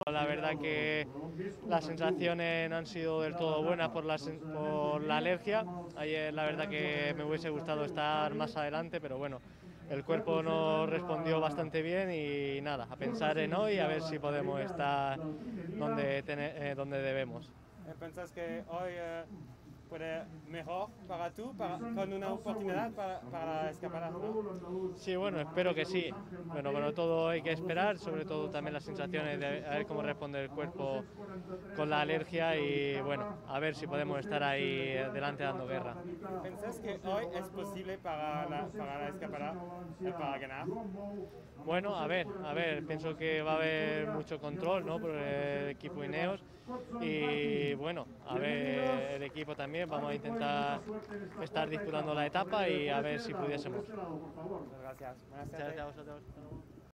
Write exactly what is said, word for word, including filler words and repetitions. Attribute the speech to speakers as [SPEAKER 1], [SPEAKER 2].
[SPEAKER 1] La verdad que las sensaciones no han sido del todo buenas por la, por la alergia. Ayer la verdad que me hubiese gustado estar más adelante, pero bueno, el cuerpo nos respondió bastante bien y nada, a pensar en hoy, a ver si podemos estar donde, eh, donde debemos.
[SPEAKER 2] ¿Pensás que hoy eh, puede mejor para tú, para, con una oportunidad para, para la escapada, ¿no?
[SPEAKER 1] Sí, bueno, espero que sí. Bueno, bueno, todo hay que esperar, sobre todo también las sensaciones de a ver cómo responde el cuerpo con la alergia y bueno, a ver si podemos estar ahí delante dando guerra.
[SPEAKER 2] ¿Pensás que hoy es posible para la, para la escapada, eh, para ganar?
[SPEAKER 1] Bueno, a ver, a ver, pienso que va a haber mucho control, ¿no?, por el equipo Ineos y bueno, a ver el equipo también, vamos a intentar estar disputando la etapa y a ver si pudiésemos.
[SPEAKER 2] Muchas gracias. Buenas
[SPEAKER 1] Muchas
[SPEAKER 2] tardes.
[SPEAKER 1] gracias a vosotros.